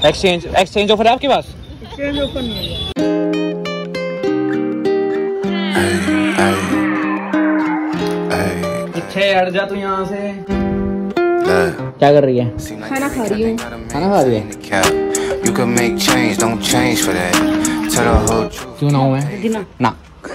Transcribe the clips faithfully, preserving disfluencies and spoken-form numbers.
Exchange exchange offer है आपके पास? Exchange offer नहीं है। पीछे हट जा तू यहाँ से। क्या कर रही है? खाना खा रही हूँ। खाना खा रही है? क्यों ना हूँ मैं? ना।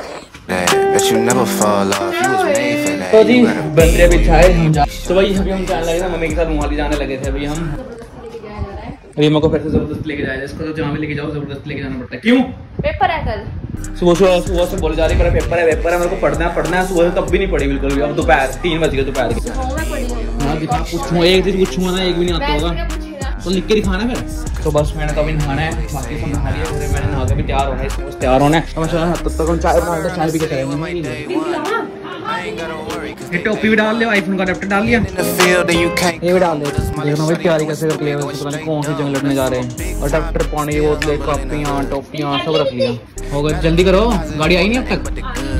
तो जी बंदे भी चाहे हम जा तो भाई अभी हम जाने लगे थे मम्मी के साथ मोहाली जाने लगे थे अभी हम। अभी मेरे को फिर से जबरदस्त लेके जाएगा इसको तो जहाँ भी लेके जाओ जबरदस्त लेके जाना पड़ता है। क्यों? पेपर है कल। सुबह सुबह सुबह से बोले जा रही है पेपर है पेपर है मेरे को पढ़ना है पढ़ना है। सुबह से तब भी नहीं पढ़ी बिल्कुल भी। अब दोपहर तीन बज गए दोपहर के। हाँ पूछूंगा एक दिन पूछूंगा ना एक भी नहीं आता होगा तो लिख के दिखाना फिर। तो बस मैंने तो अभी नहाना है बाकी सब नहा लिया फिर मैंने नहा के भी तैयार होना है इसको तैयार होना है। तब तक हम चाय बना चाय पी के करेंगे। ये टोपी भी डाल लिया आईफोन का अडेप्टर डाल लिया ये भी डाल दे। देखना भाई तैयारी कैसे कर लिया पता नहीं कौन सी जंग लड़ने जा रहे हैं। अडेप्टर पानी की बोतलें कापियाँ टोपियाँ सब रख लिया होगा। जल्दी करो गाड़ी आई नहीं अब तक।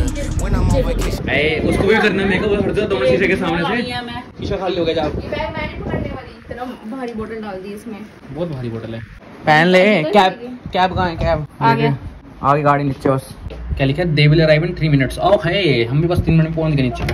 उसको भी करना मेकअप हट जाओ दोनों शीशे के सामने से। शीशा खाली हो गया भारी बोतल डाल दी इसमें। बहुत भारी बोतल है। पहन ले। कैब कैब कहाँ है? कैब आगे आगे गाड़ी नीचे बस। क्या लिखा है? They will arrive in three minutes। ओह है हम भी बस तीन मिनट में पहुंच गए नीचे।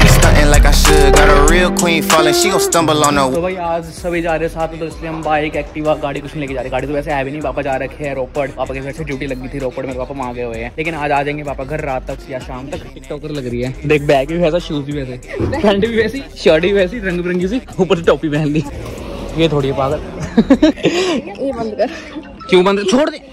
तो भाई आज सभी जा रहे साथ में तो इसलिए हम बाइक एक्टिवा गाड़ी कुछ नहीं लेके जा रहे। गाड़ी तो वैसे है भी नहीं। पापा जा रखे हैं रोपड़। पापा के घर से ड्यूटी लगी थी रोपड़ मेरे पापा वहाँ गए हुए हैं लेकिन आज आ जाएंगे पापा घर रात तक या शाम तक। टिकटॉकर लग रही है देख। बैग भी वैसा शूज भी वैसे पैंट भी वैसी शर्ट भी वैसी रंग बिरंगी सी ऊपर से टोपी पहन ली। ये थोड़ी है पागल। ये बंद कर। क्यों बंद? छोड़ दे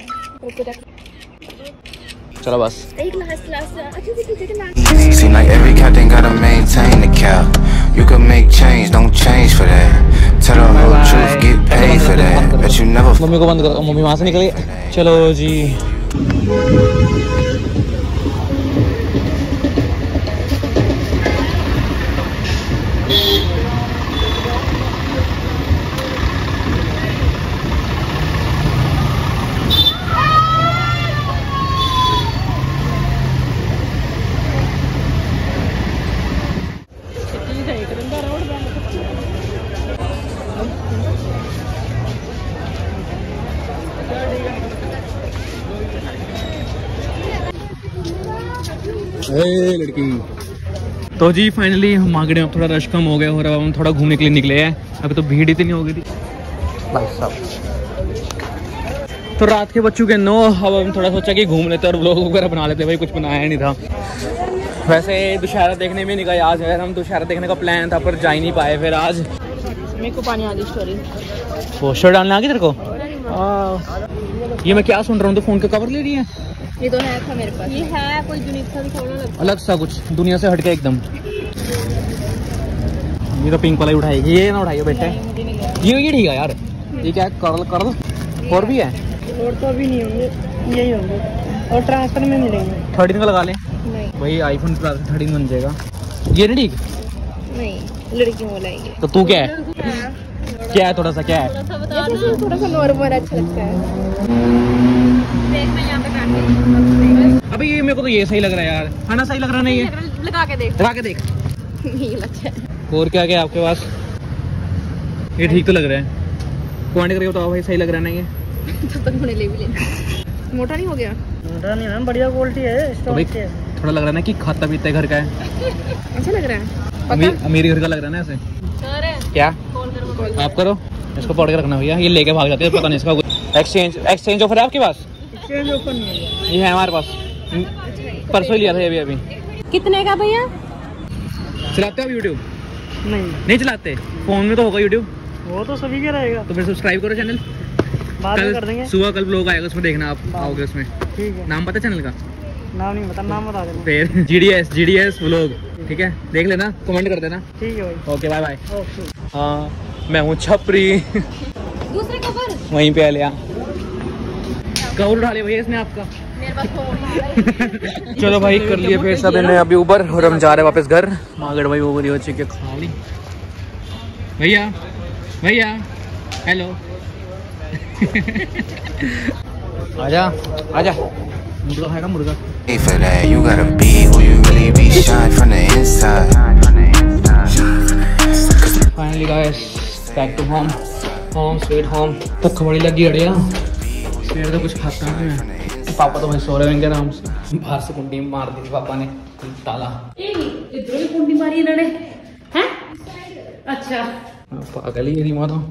चलो बस। एक last last Seem like every captain gotta maintain the cap. You can make change, don't change for that. Tell the whole truth, get paid for that. Bet you never. Mummy को बंद करो। मम्मी वहाँ से निकली। चलो जी लड़की। तो जी finally हम आ गए। अब थोड़ा रश कम हो गया और अब हम थोड़ा घूमने के लिए निकले हैं। अभी तो भीड़ इतनी हो गई थी भाई साहब। तो रात के बच्चों के नौ। अब हम थोड़ा सोचा कि घूम लेते और व्लॉग वगैरह बना लेते। भाई कुछ बनाया नहीं था। वैसे दुशहरा देखने में नहीं गए आज यार। हम दुशहरा देखने का प्लान था पर जा ही नहीं पाए फिर आज। मेरे को पानी आ गई स्टोरी। पोस्टर डालने आ गई तेरे को? ये मैं क्या सुन रहा हूँ? तो फोन का कवर ले रही है। ये तो है था मेरे पास। ये है कोई यूनिक सा दिखाना लगता है अलग सा कुछ दुनिया से हटके एकदम। ये तो पिंक वाला ही उठाएगी। ये ना उठाइए बेटे। ये ये ठीक है यार। ये क्या कर्ल कर्ल और भी है? और तो अभी नहीं होंगे यही होंगे और ट्रांसफर में मिलेंगे। थर्टीन का लगा लें नहीं भाई आईफोन प्लस थर्टीन बन जाएगा। ये नहीं ठीक? नहीं लड़कियों को लाएंगे। तो तू क्या है? क्या है थोड़ा सा क्या है? थोड़ा सा नॉर्मल अच्छा लगता है। अभी ये मेरे को तो ये सही लग रहा है यार। है ना? सही लग रहा नहीं है? लगा के देख लगा के देख। ये अच्छा है। और क्या क्या आपके पास? ये ठीक तो लग रहा है। कमेंट करके बताओ भाई सही लग रहा है ना? ये तब तक ले भी ले। मोटा नहीं हो गया? मोटा नहीं है बढ़िया क्वालिटी है। तो भाई थोड़ा लग रहा है ना कि खाता पीता घर का है। अच्छा लग रहा है। अमीर अमीर घर का लग रहा है ना ऐसे। क्या आप करो इसको पकड़ के रखना भैया। ये लेके भाग जाते हैं पता नहीं इसका कुछ। एक्सचेंज एक्सचेंज ऑफर है आपके पास? एक्सचेंज ऑफर नहीं है। ये है हमारे पास। परसों लिया था अभी अभी। कितने का भैया? चलाते हो आप यूट्यूब? नहीं नहीं चलाते। फोन में तो होगा यूट्यूब। वो तो सभी के रहेगा। तो फिर सब्सक्राइब करो चैनल। बाद में कर देंगे। सुबह कल ब्लॉग आएगा उसमें देखना आप आओगे उसमें। ठीक है। नाम पता चैनल का? नाम नहीं पता। नाम बता देना। फिर G D S G D S vlog ठीक है देख लेना कमेंट कर देना। ठीक है भाई। Okay bye bye. हाँ मैं हूँ छपरी। दूसरे कवर वहीं पे लिया कवर उठा लिया भैया इसने आपका। मेरे पास फोन। चलो भाई कर लिए फिर सब ने अभी ऊबर और हम जा रहे हैं वापस घर। मागड़ भाई ओवर हो चिके खा ली। भैया भैया हेलो। आजा आजा मुर्गा खाएगा मुर्गा। For that, you gotta be who you really be. Shine from the inside. Finally guys back to home. Home sweet home. भुख बड़ी लगी अड़िया, फिर तो कुछ खाता नहीं है। पापा तो वही सो रहे होंगे आराम से। बाहर से कुंडी मार दी पापा ने ताला। इधर भी कुंडी मारी इन्होंने हैं? अच्छा पागल ही नहीं तो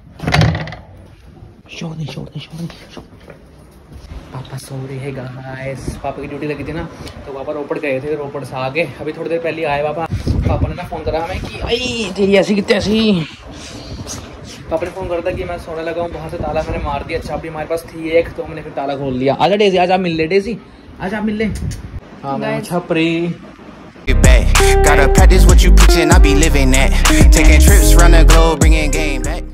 शोर नहीं शोर नहीं शोर नहीं। पापा सो रहे हैं गाइस। पापा की ड्यूटी लगी थी ना, तो पापा रोपड़ गए थे, रोपड़ से आगे अभी थोड़ी देर पहले आए पापा। पापा ने ना फोन करा हमें कि आई तेरी ऐसी कितनी ऐसी। पापा ने फोन करा था कि मैं सोने लगा हूँ, बाहर से ताला मैंने मार दिया। चाबी हमारे पास थी एक, तो मैंने फिर ताला खोल दिया। आजा डेजी, आज आप मिल ले डेजी, आज आप मिल ले। हाँ मैं छपरी। Gotta practice what you preaching, I be living that. Taking trips round the globe, bringing game back.